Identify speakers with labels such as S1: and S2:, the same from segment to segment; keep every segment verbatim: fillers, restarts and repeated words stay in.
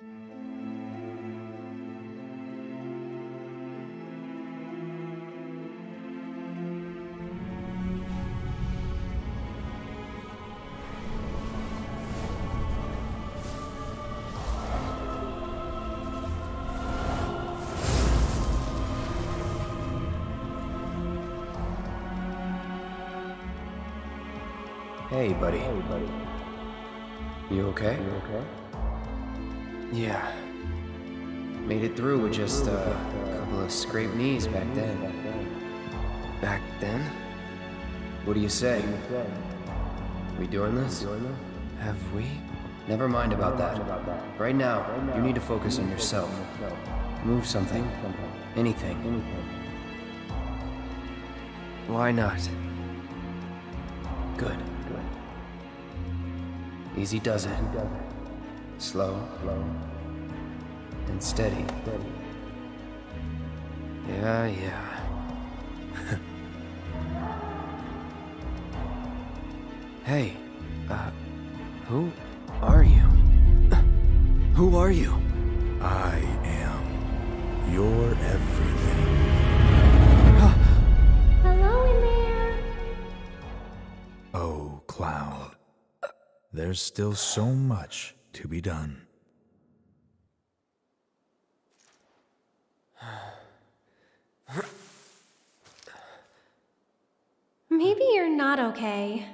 S1: Hey, buddy.
S2: Hey, buddy.
S1: You okay?
S2: You okay?
S1: Yeah. Made it through with just uh, a couple of scraped knees back then. Back then? What do you say? We doing this? Have we? Never mind about that. Right now, you need to focus on yourself. Move something. Anything. Why not? Good. Easy does it. Slow. And steady. Yeah, yeah. Hey, uh, who are you? Who are you?
S3: I am your everything.
S4: Hello in there.
S3: Oh, Cloud. There's still so much to be done.
S4: Maybe you're not okay.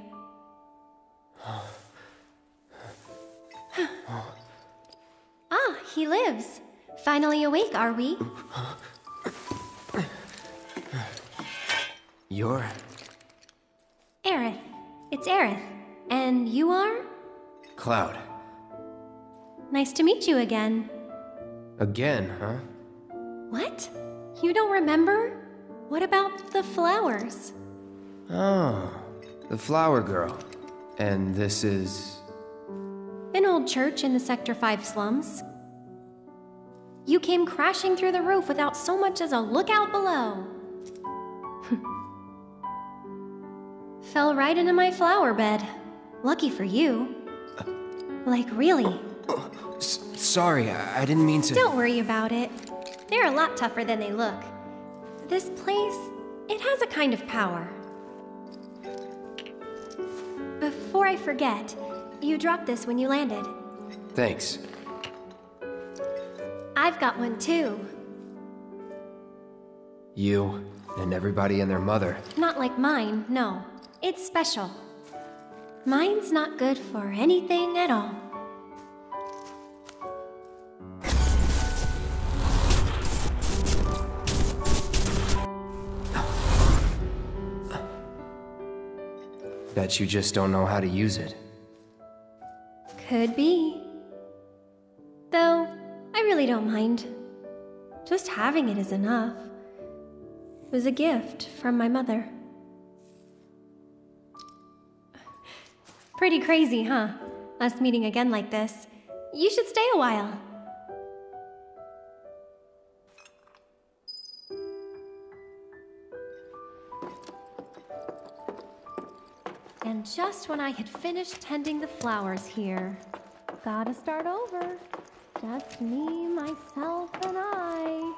S4: Ah, he lives. Finally awake, are we?
S1: You're...
S4: Aerith. It's Aerith. And you are?
S1: Cloud.
S4: Nice to meet you again.
S1: Again, huh?
S4: What? You don't remember? What about the flowers?
S1: Oh, the flower girl. And this is...
S4: An old church in the Sector five slums. You came crashing through the roof without so much as a look out below. Fell right into my flower bed. Lucky for you. Like, really.
S1: S sorry, I, I didn't mean to...
S4: Don't worry about it. They're a lot tougher than they look. This place, it has a kind of power. Before I forget, you dropped this when you landed.
S1: Thanks.
S4: I've got one too.
S1: You and everybody and their mother.
S4: Not like mine, no. It's special. Mine's not good for anything at all.
S1: Bet you just don't know how to use it.
S4: Could be. Though, I really don't mind. Just having it is enough. It was a gift from my mother. Pretty crazy, huh? Us meeting again like this. You should stay a while. And just when I had finished tending the flowers here, gotta start over. Just me, myself, and I.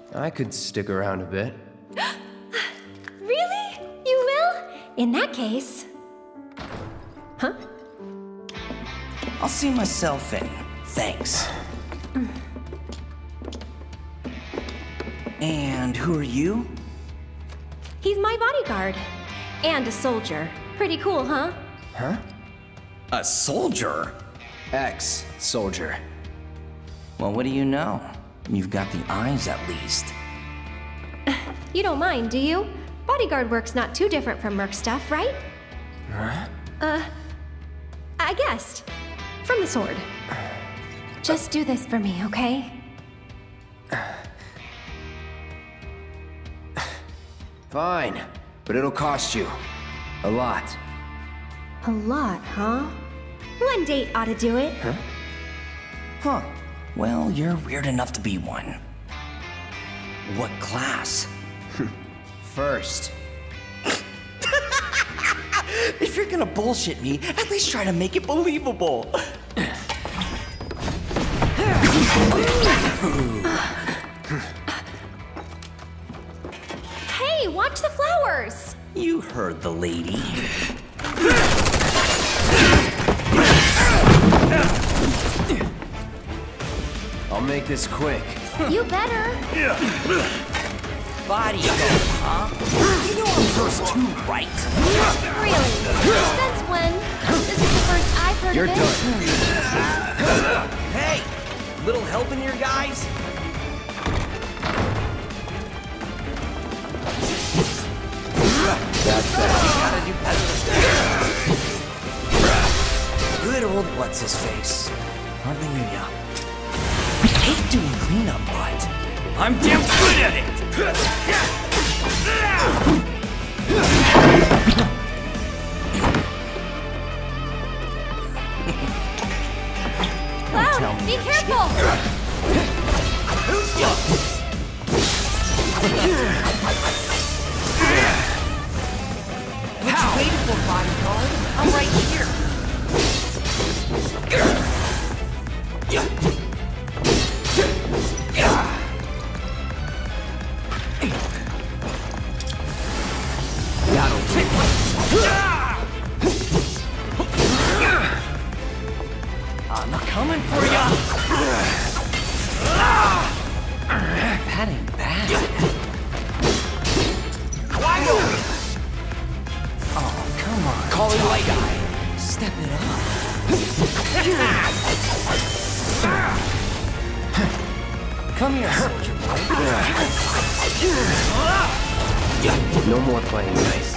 S1: I could stick around a bit.
S4: Really? You will? In that case... Huh?
S2: I'll see myself in. Thanks. And who are you?
S4: He's my bodyguard. And a soldier. Pretty cool, huh?
S1: Huh?
S2: A soldier?
S1: Ex-soldier.
S2: Well, what do you know? You've got the eyes, at least.
S4: You don't mind, do you? Bodyguard work's not too different from Merc stuff, right?
S1: Huh?
S4: Uh... I guessed. From the sword. Just do this for me, okay?
S1: Fine, but it'll cost you. A lot.
S4: A lot, huh? One date ought to do it.
S1: Huh?
S2: Huh. Well, you're weird enough to be one. What class?
S1: First.
S2: If you're gonna bullshit me, at least try to make it believable.
S4: Hey, watch the flowers!
S2: You heard the lady.
S1: I'll make this quick.
S4: You better.
S2: Body go, huh? You know I'm first too, right?
S4: Really? Since when? This is the first I've heard
S1: You're
S4: of it.
S1: done.
S2: Hey! Little help in here, guys?
S1: That's better.
S2: Gotta do better than Good old what's-his-face. Hardly knew ya. I hate doing cleanup, but I'm damn good at it!
S4: Cloud, be careful!
S2: What you waiting for, bodyguard? I'm right here.
S1: That'll do.
S2: I'm coming for ya. That ain't bad. Wide open. Oh, come on.
S1: Call it light guy.
S2: Step it up. Come here, soldier boy.
S1: No more playing nice.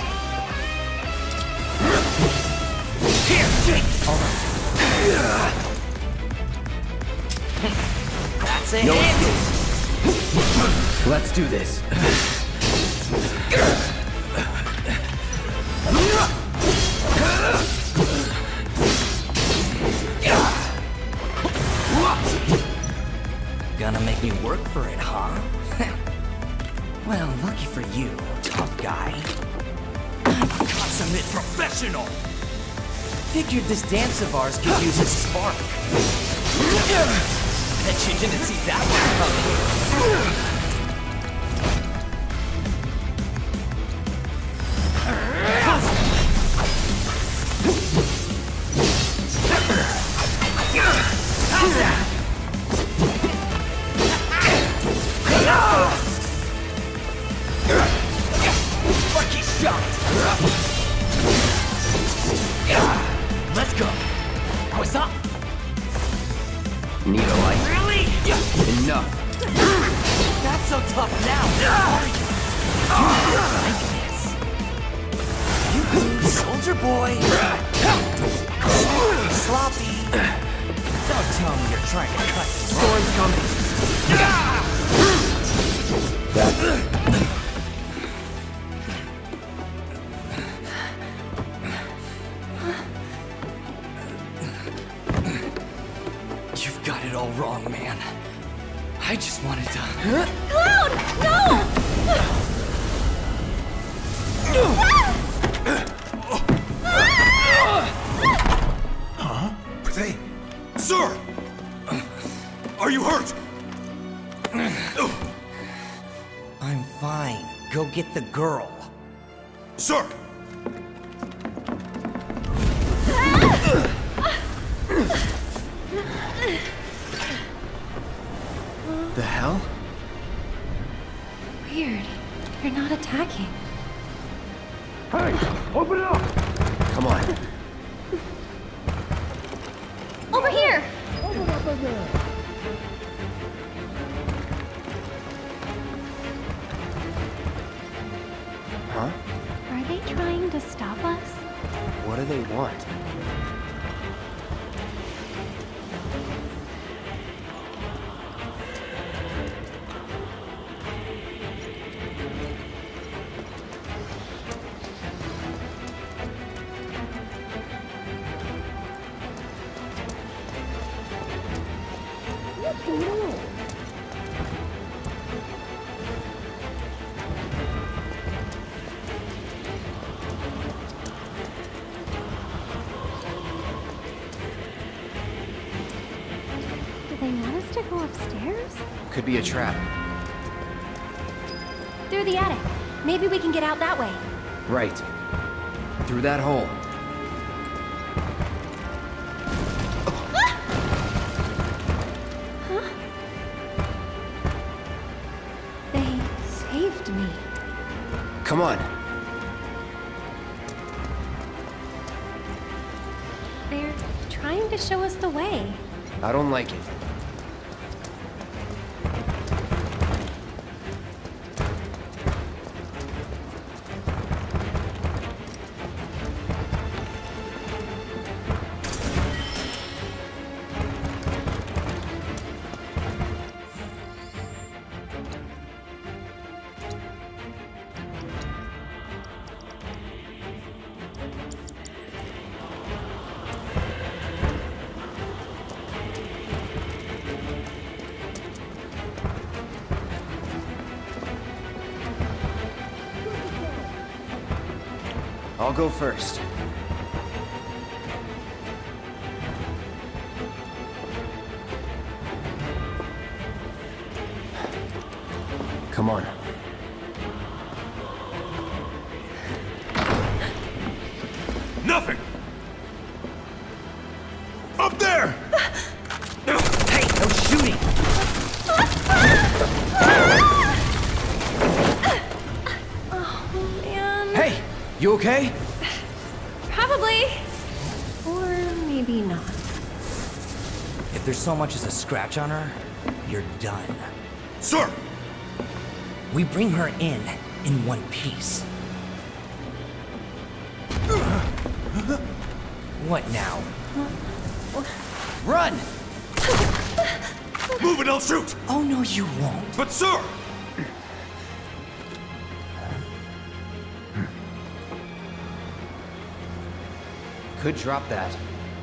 S2: Here, take. All right. That's a
S1: No
S2: hit.
S1: escape. Let's do this.
S2: Gonna make me work for it, huh? Well, lucky for you, tough guy. I'm a consummate professional! Figured this dance of ours could use a spark. Bet you didn't see that one coming. How's that? Lucky shot! Let's go! What's up?
S1: Need a light.
S2: Really?
S1: Enough.
S2: That's so tough now! Like this. You soldier boy! Sloppy! Don't tell me you're trying to cut the
S1: Storm's coming. That's
S2: You've got it all wrong, man. I just wanted to...
S4: Cloud! No!
S5: They... Sir! Are you hurt?
S2: get the girl.
S5: Sir!
S1: The hell?
S4: Weird. You're not attacking.
S5: Hey! Open it up!
S1: Come on.
S4: Over here!
S5: Open up again!
S1: Huh?
S4: Are they trying to stop us?
S1: What do they want?
S4: Do they want us to go upstairs?
S1: Could be a trap.
S4: Through the attic. Maybe we can get out that way.
S1: Right. Through that hole.
S4: They saved me.
S1: Come on.
S4: They're trying to show us the way.
S1: I don't like it. I'll go first. Come on.
S5: Nothing! Up there!
S2: Hey, no shooting!
S4: Oh, man.
S1: Hey! You okay?
S4: Probably. Or maybe not.
S2: If there's so much as a scratch on her, you're done.
S5: Sir!
S2: We bring her in, in one piece. What now?
S1: Run!
S5: Move and I'll shoot!
S2: Oh no, you won't.
S5: But sir!
S1: Could drop that.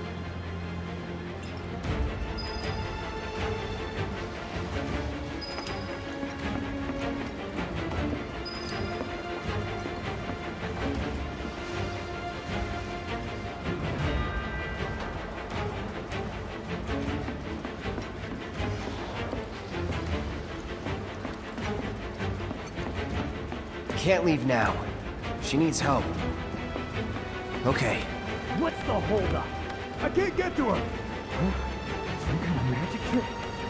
S1: Can't leave now. She needs help. Okay.
S5: What's the holdup? I can't get to her! Some kind of magic trick?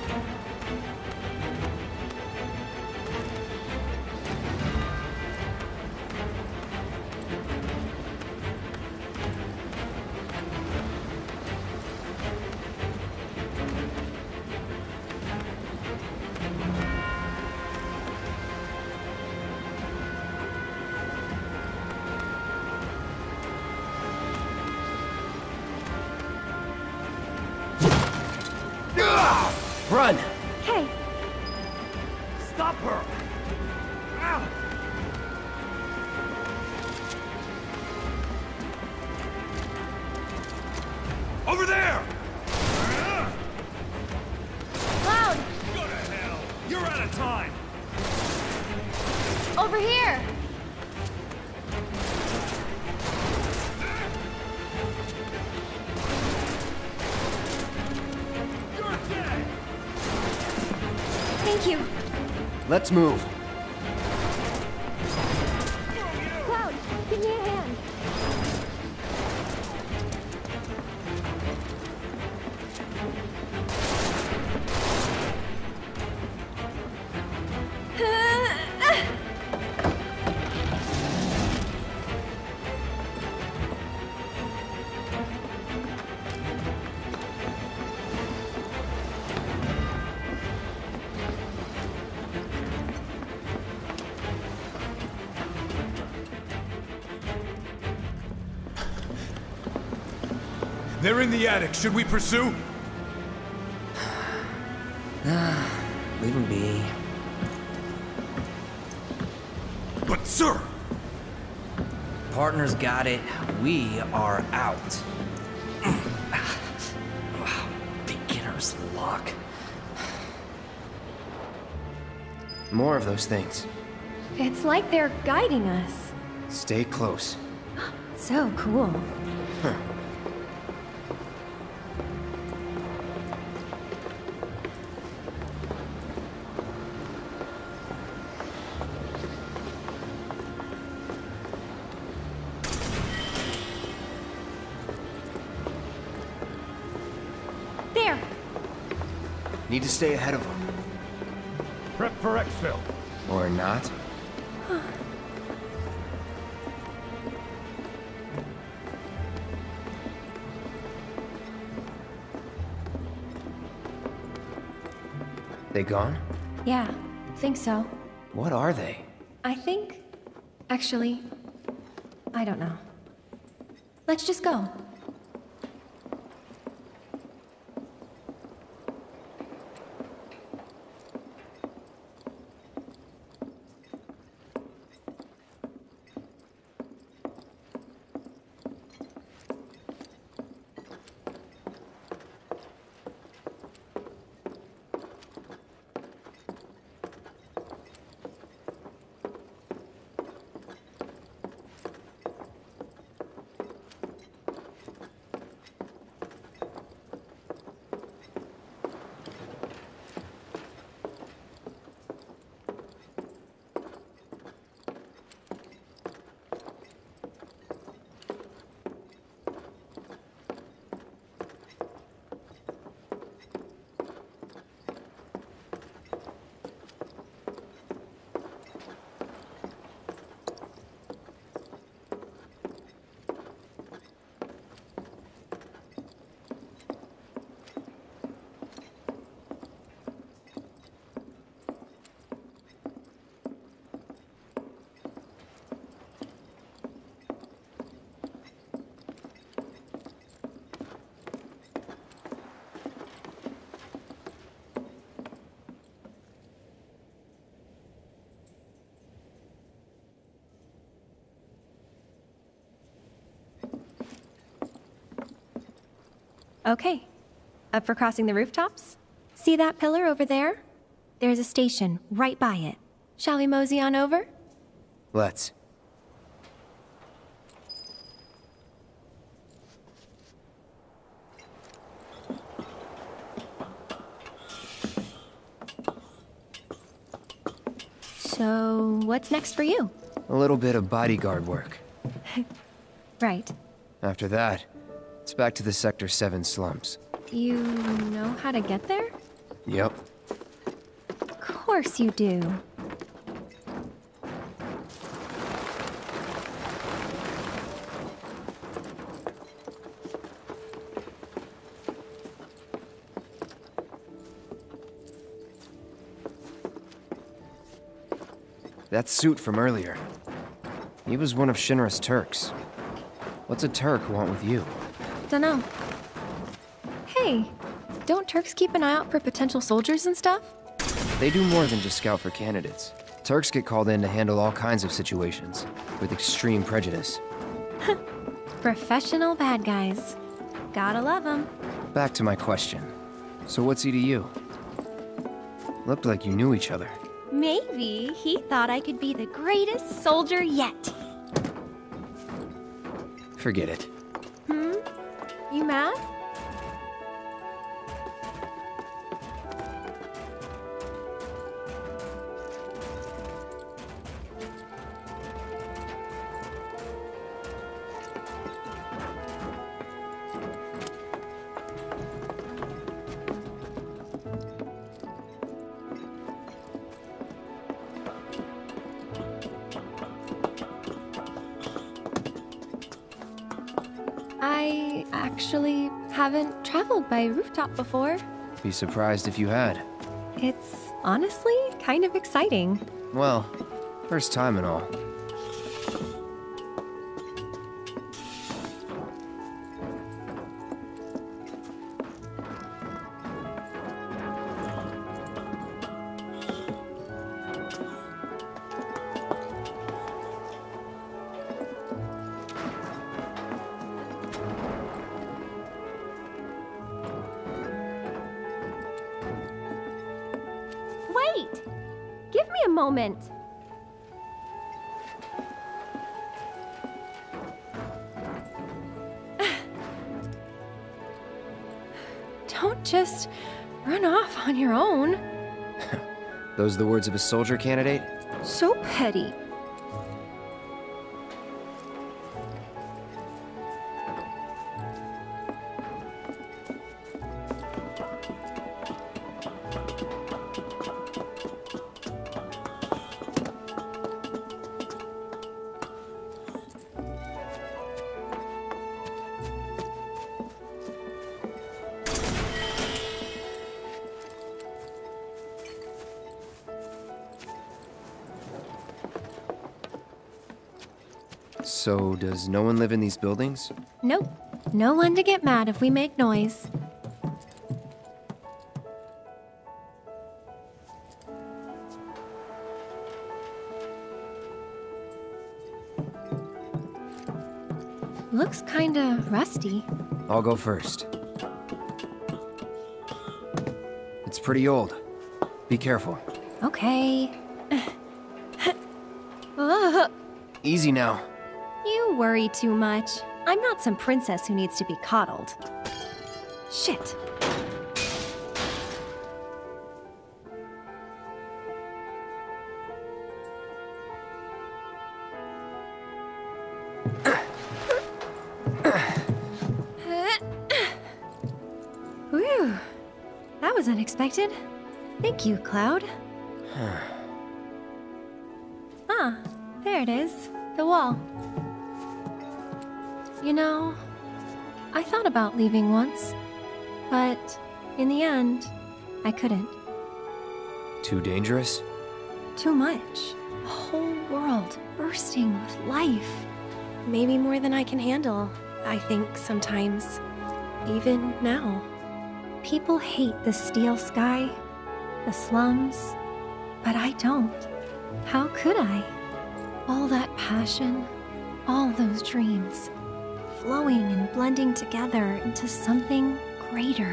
S1: Run!
S4: Okay.
S5: Stop her! Ow! Over there!
S4: Cloud!
S5: Go to hell! You're out of time!
S4: Over here!
S5: You're dead!
S4: Thank you.
S1: Let's move.
S5: They're in the attic. Should we pursue?
S2: Leave him be.
S5: But sir!
S2: Partners got it. We are out. Wow, beginner's luck.
S1: More of those things.
S4: It's like they're guiding us.
S1: Stay close.
S4: So cool.
S1: Huh.
S4: There!
S1: Need to stay ahead of them.
S5: Prep for exfil.
S1: Or not. They gone?
S4: Yeah, think so.
S1: What are they?
S4: I think... Actually, I don't know. Let's just go. Okay. Up for crossing the rooftops? See that pillar over there? There's a station right by it. Shall we mosey on over?
S1: Let's.
S4: So, what's next for you?
S1: A little bit of bodyguard work.
S4: Right.
S1: After that, it's back to the Sector seven slums.
S4: You know how to get there?
S1: Yep.
S4: Of course you do.
S1: That suit from earlier. He was one of Shinra's Turks. What's a Turk want with you?
S4: Dunno. Hey, don't Turks keep an eye out for potential soldiers and stuff?
S1: They do more than just scout for candidates. Turks get called in to handle all kinds of situations, with extreme prejudice.
S4: Professional bad guys. Gotta love them.
S1: Back to my question. So what's he to you? Looked like you knew each other.
S4: Maybe he thought I could be the greatest soldier yet.
S1: Forget it.
S4: Hmm? You mad? I actually haven't traveled by rooftop before.
S1: Be surprised if you had.
S4: It's honestly kind of exciting.
S1: Well, first time and all.
S4: Wait! Give me a moment. Don't just run off on your own.
S1: Those the words of a soldier candidate?
S4: So petty.
S1: So, does no one live in these buildings?
S4: Nope. No one to get mad if we make noise. Looks kinda rusty.
S1: I'll go first. It's pretty old. Be careful.
S4: Okay. Ugh.
S1: Easy now.
S4: You worry too much. I'm not some princess who needs to be coddled. Shit. Whew. That was unexpected. Thank you, Cloud. Ah, there it is. The wall. You know, I thought about leaving once, but in the end, I couldn't.
S1: Too dangerous?
S4: Too much. A whole world bursting with life. Maybe more than I can handle, I think sometimes. Even now. People hate the steel sky, the slums, but I don't. How could I? All that passion, all those dreams, flowing and blending together into something greater.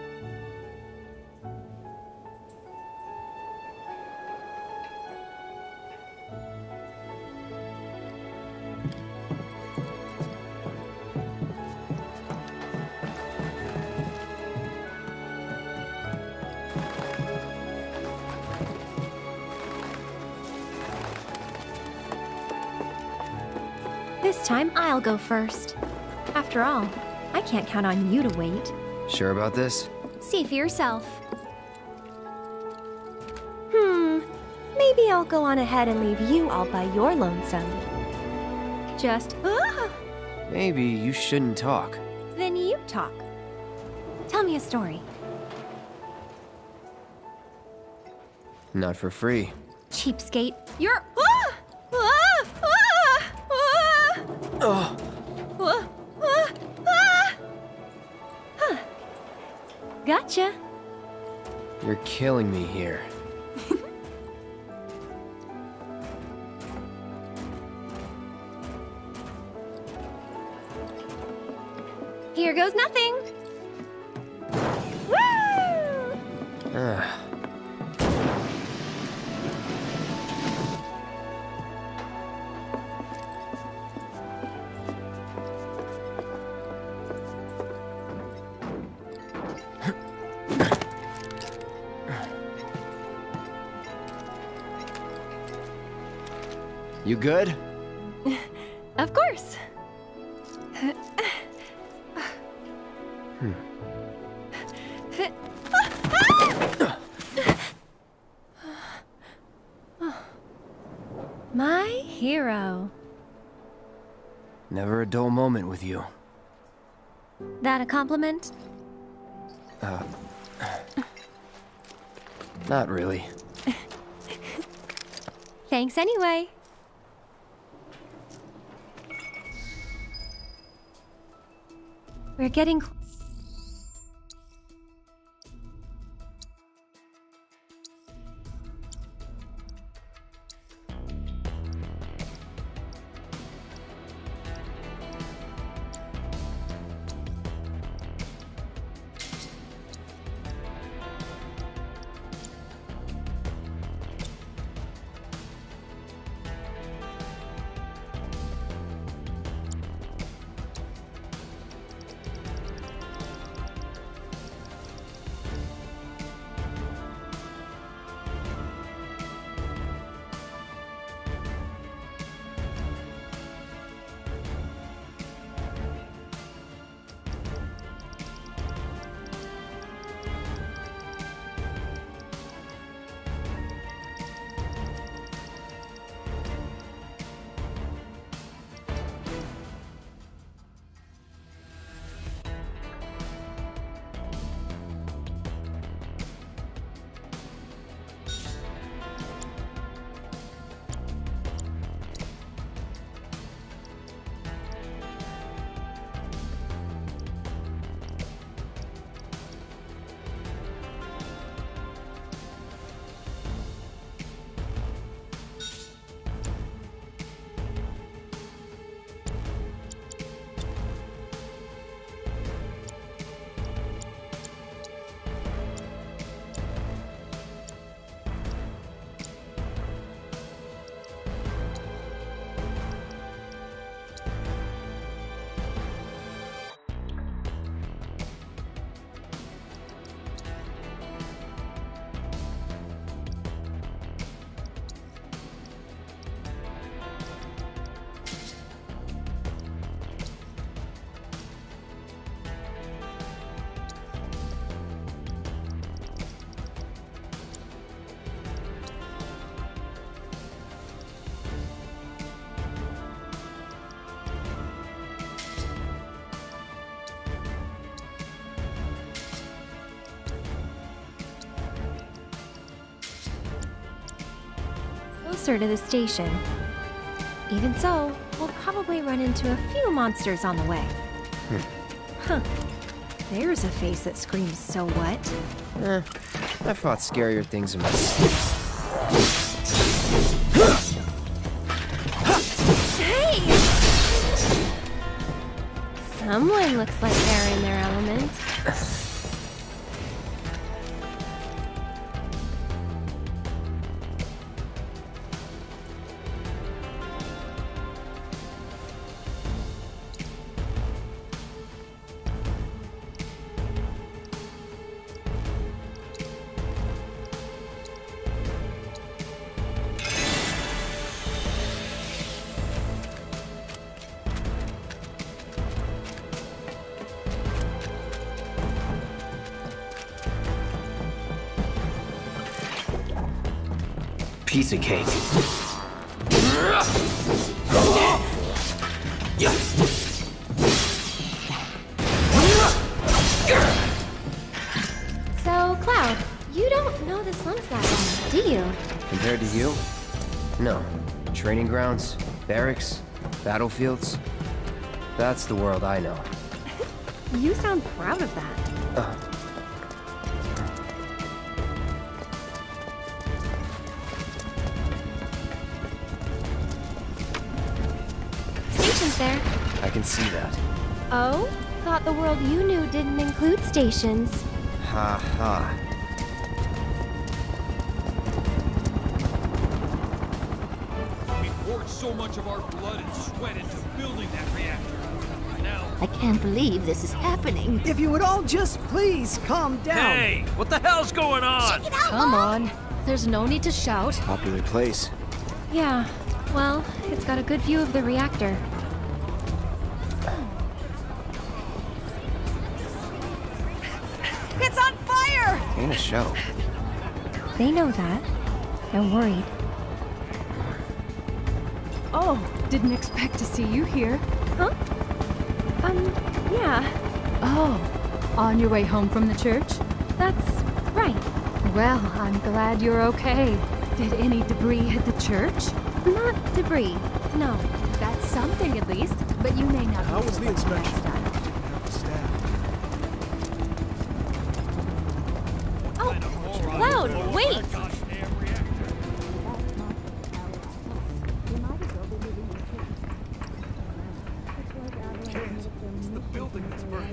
S4: This time, I'll go first. After all, I can't count on you to wait.
S1: Sure about this?
S4: See for yourself. Hmm, maybe I'll go on ahead and leave you all by your lonesome. Just, ah!
S1: Maybe you shouldn't talk.
S4: Then you talk. Tell me a story.
S1: Not for free.
S4: Cheapskate. You're, ah! Ah! Ah! Ah!
S1: Oh,
S4: Ah! Ah! Ah! Huh. Gotcha.
S1: you're killing me here.
S4: Here goes nothing. Woo!
S1: Ah. You good?
S4: Of course. My hero.
S1: Never a dull moment with you.
S4: That a compliment?
S1: Uh, not really.
S4: Thanks anyway. We're getting cl- closer to the station. Even so, we'll probably run into a few monsters on the way. Huh. There's a face that screams, "So what?"
S1: Eh, I've fought scarier things in my sleep.
S4: Hey! Someone looks like they're in their element.
S1: Piece of cake.
S4: So, Cloud, you don't know the slums that well, do you?
S1: Compared to you? No. Training grounds, barracks, battlefields. That's the world I know.
S4: You sound proud of that.
S1: Uh.
S4: Station's there.
S1: I can see that.
S4: Oh? Thought the world you knew didn't include stations.
S1: Ha ha.
S6: We poured so much of our blood and sweat into building that reactor. Now,
S7: I can't believe this is happening.
S8: If you would all just please calm down.
S6: hey, what the hell's going on?
S7: Come on. There's no need to shout.
S1: Popular place.
S4: Yeah, well, it's got a good view of the reactor.
S8: It's on fire!
S1: Ain't a show.
S4: They know that. They're worried.
S9: Oh, didn't expect to see you here.
S4: Huh? Um, yeah,
S9: Oh, on your way home from the church?
S4: that's right.
S9: Well, I'm glad you're okay. Did any debris hit the church?
S4: Not debris, no.
S9: That's something at least, but you may not.
S5: How
S9: be
S5: was
S9: so
S5: the inspection?
S9: last time.
S4: Oh, Cloud, wait!
S6: The building that's burning.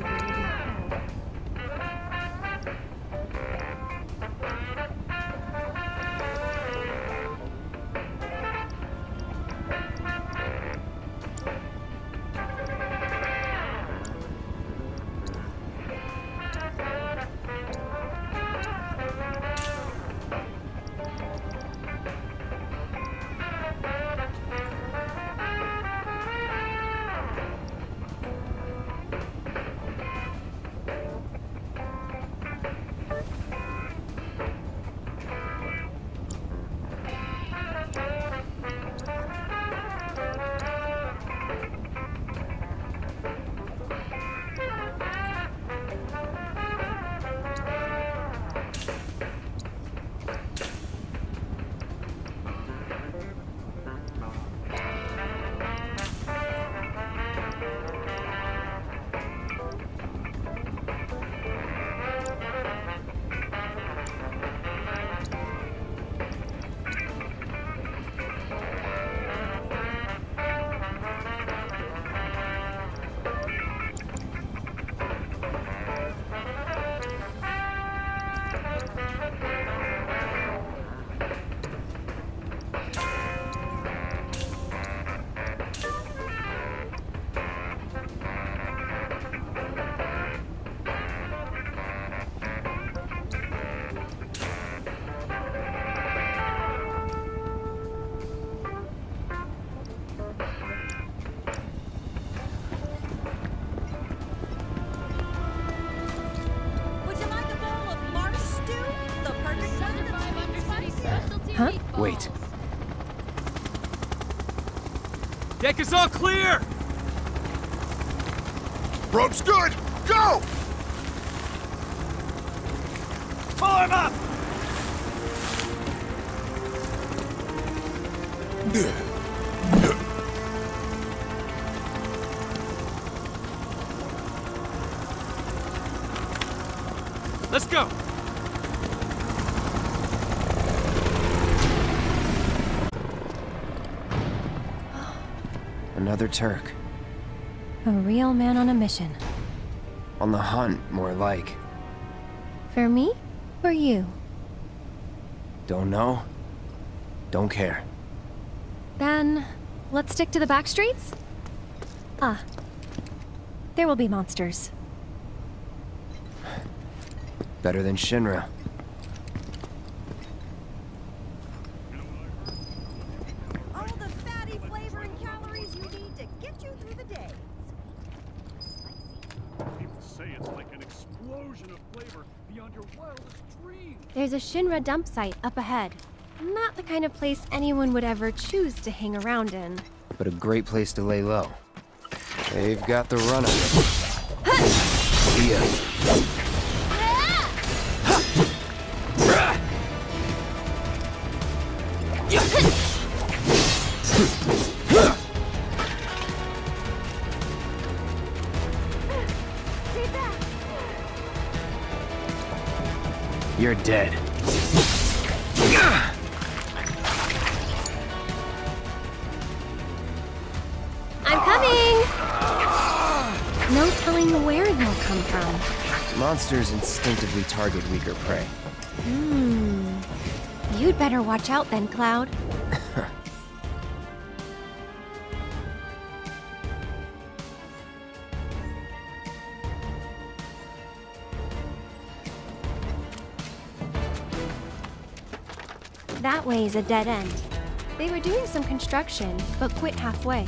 S4: Huh?
S1: Wait.
S6: Deck is all clear!
S5: Rope's good! Go!
S6: Pull him up! Let's go!
S1: Another Turk.
S4: A real man on a mission.
S1: On the hunt, more like.
S4: For me? For you?
S1: Don't know. Don't care.
S4: Then, let's stick to the back streets? Ah. There will be monsters.
S1: Better than Shinra.
S8: All the fatty flavor and calories you need to get you through the day.
S5: People say it's like an explosion of flavor beyond your wildest dreams.
S4: There's a Shinra dump site up ahead. Not the kind of place anyone would ever choose to hang around in.
S1: But a great place to lay low. They've got the run of it. See ya. You're dead.
S4: I'm coming! No telling where they'll come from.
S1: Monsters instinctively target weaker prey.
S4: Hmm. You'd better watch out then, Cloud. That way's a dead end. They were doing some construction, but quit halfway.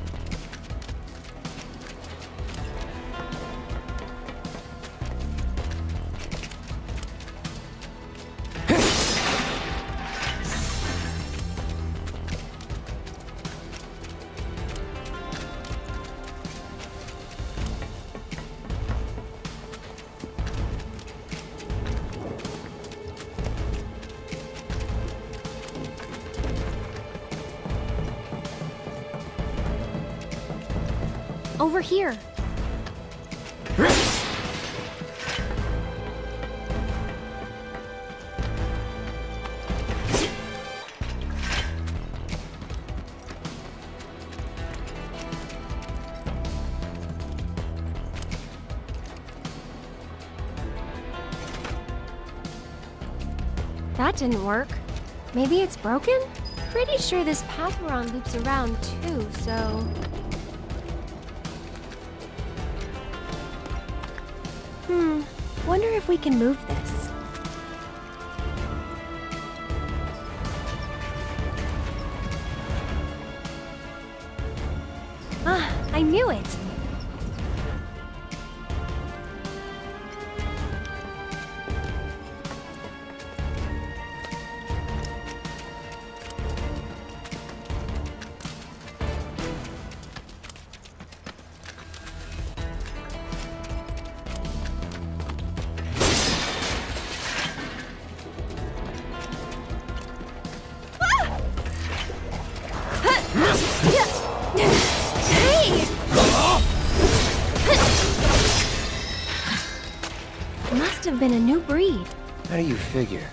S4: Over here. That didn't work. Maybe it's broken? Pretty sure this path we're on loops around too, so... Hmm, wonder if we can move this. Ah, I knew it! Must have been a new breed.
S1: How do you figure?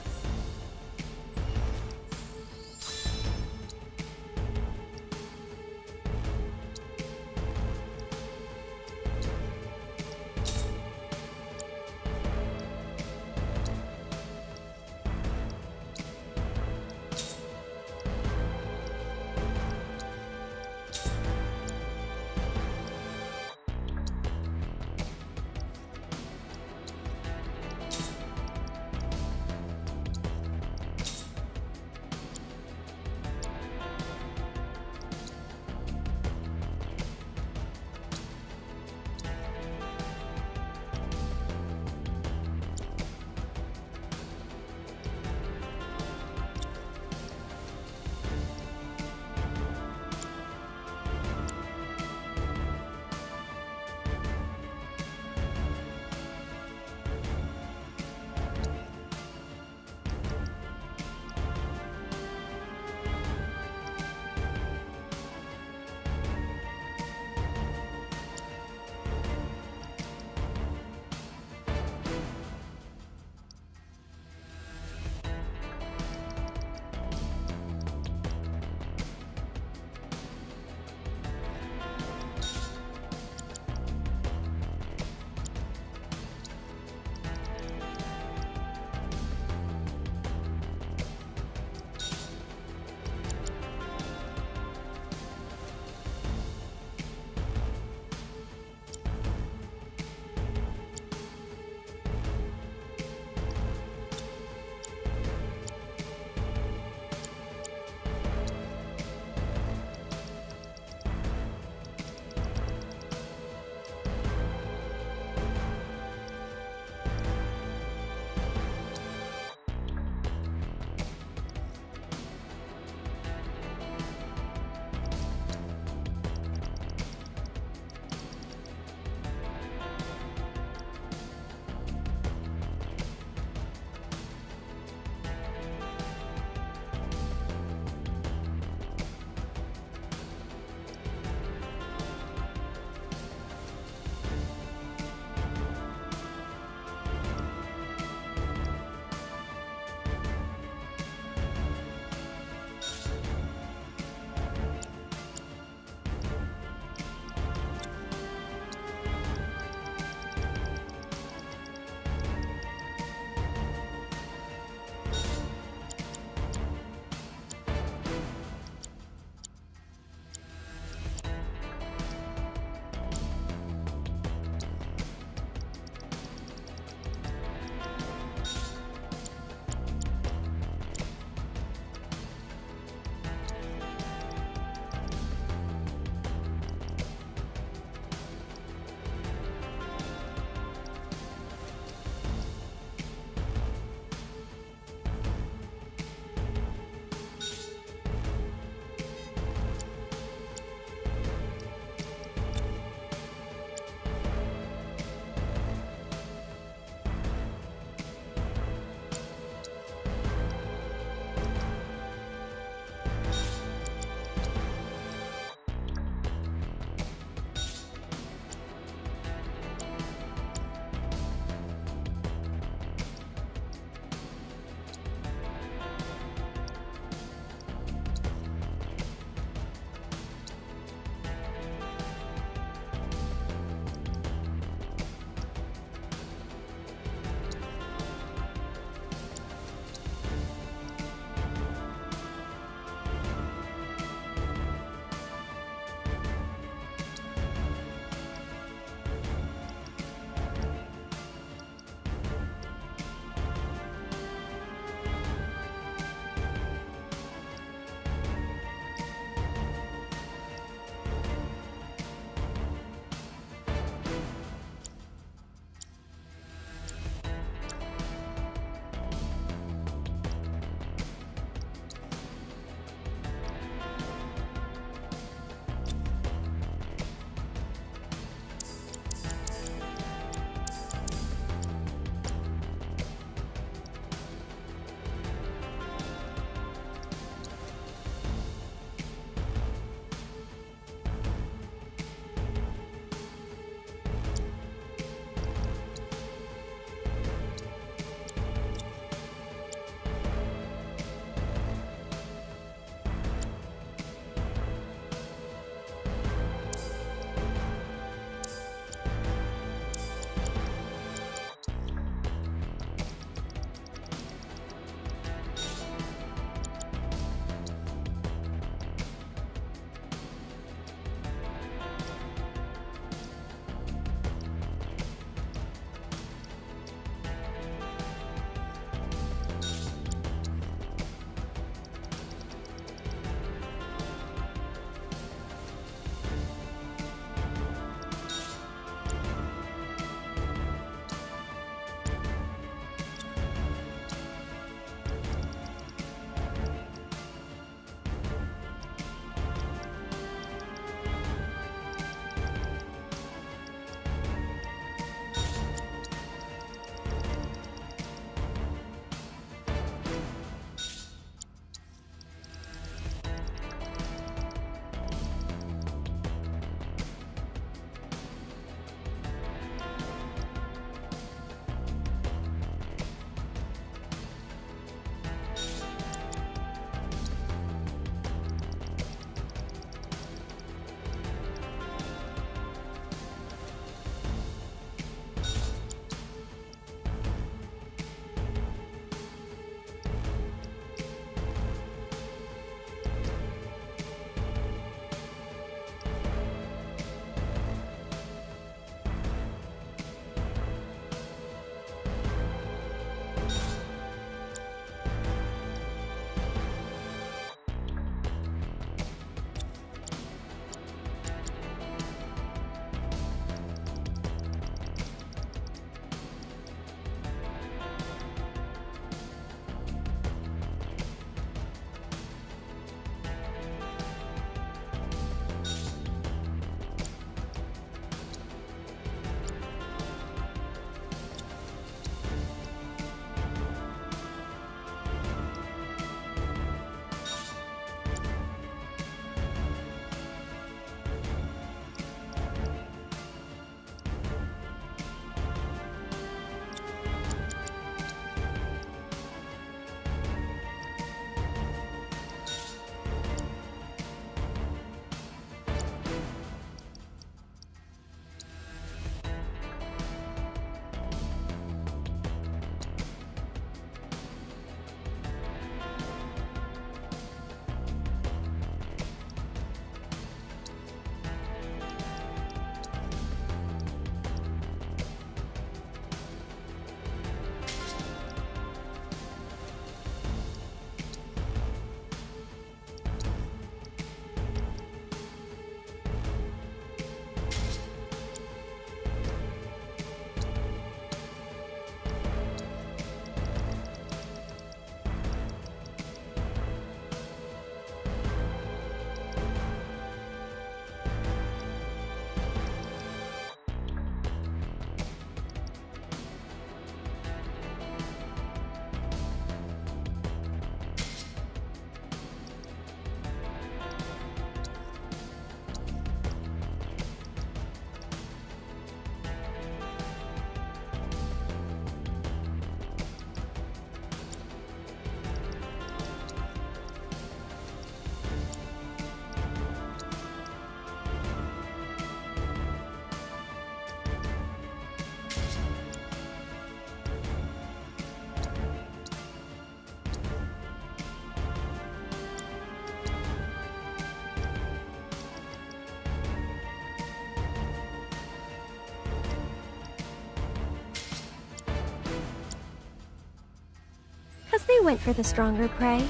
S4: they went for the stronger prey.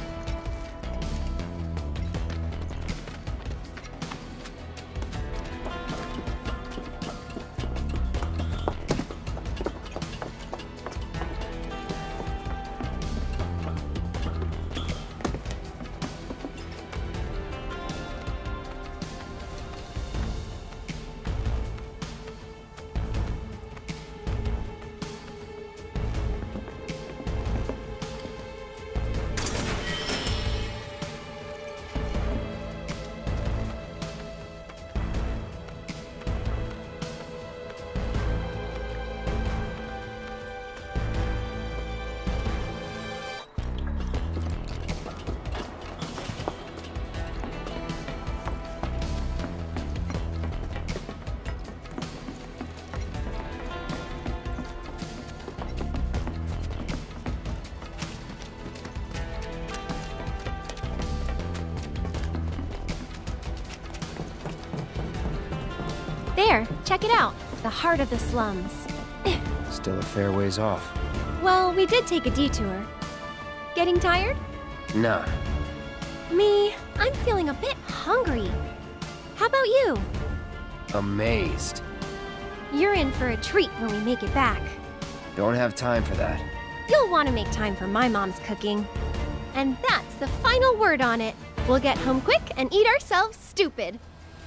S4: There, check it out. The heart of the slums.
S1: Still a fair ways off.
S4: Well, we did take a detour. Getting tired?
S1: Nah.
S4: Me, I'm feeling a bit hungry. How about you?
S1: Amazed.
S4: You're in for a treat when we make it back.
S1: Don't have time for that.
S4: You'll want to make time for my mom's cooking. And that's the final word on it. We'll get home quick and eat ourselves stupid.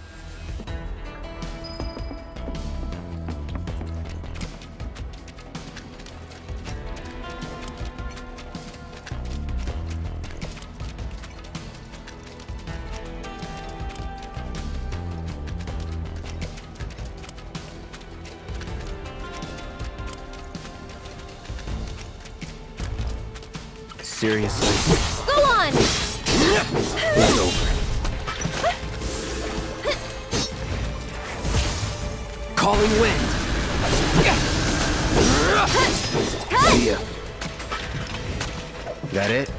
S1: Seriously?
S4: Go on!
S1: It's over. Calling wind! See ya. That it?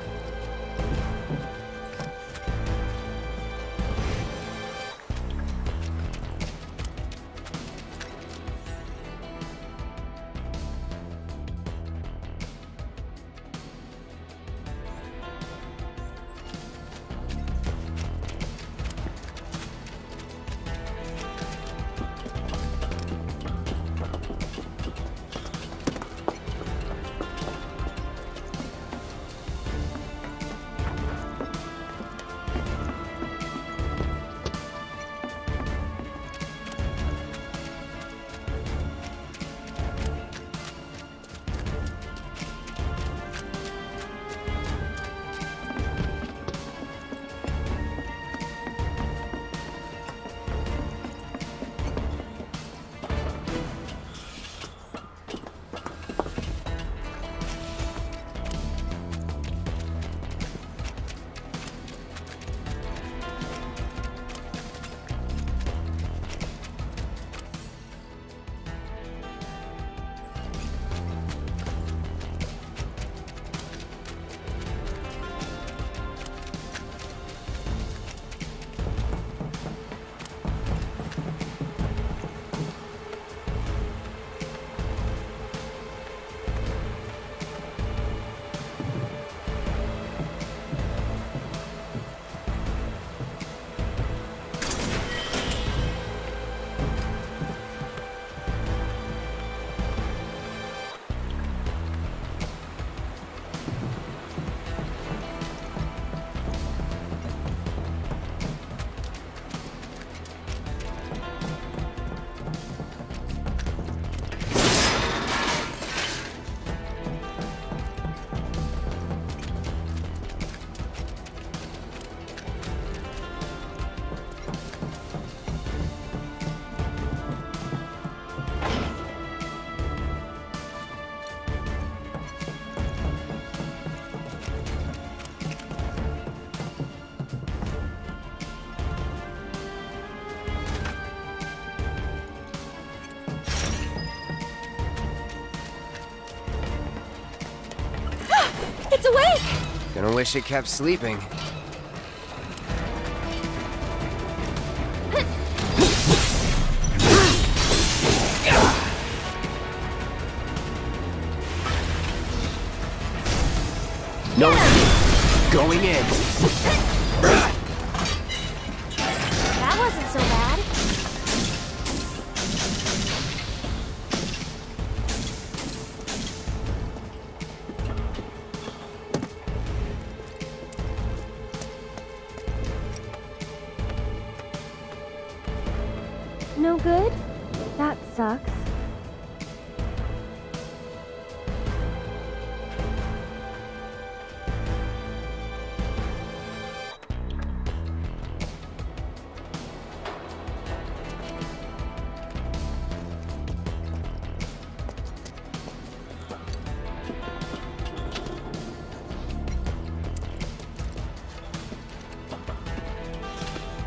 S4: It's awake!
S1: Gonna wish it kept sleeping. No escape. Going in.
S7: That wasn't so bad.
S4: No good? That sucks.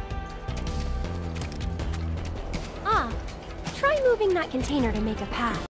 S4: Ah, try moving that container to make a path.